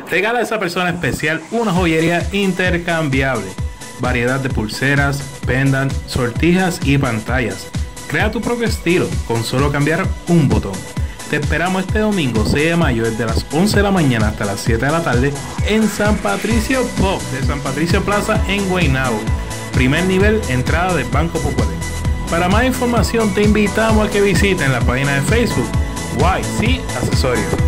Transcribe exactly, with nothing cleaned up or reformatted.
Regala a esa persona especial una joyería intercambiable. Variedad de pulseras, pendant, sortijas y pantallas. Crea tu propio estilo con solo cambiar un botón. Te esperamos este domingo seis de mayo desde las once de la mañana hasta las siete de la tarde en San Patricio Pub de San Patricio Plaza en Guaynabo. Primer nivel, entrada del Banco Popular. Para más información te invitamos a que visiten la página de Facebook Y C Accesorios.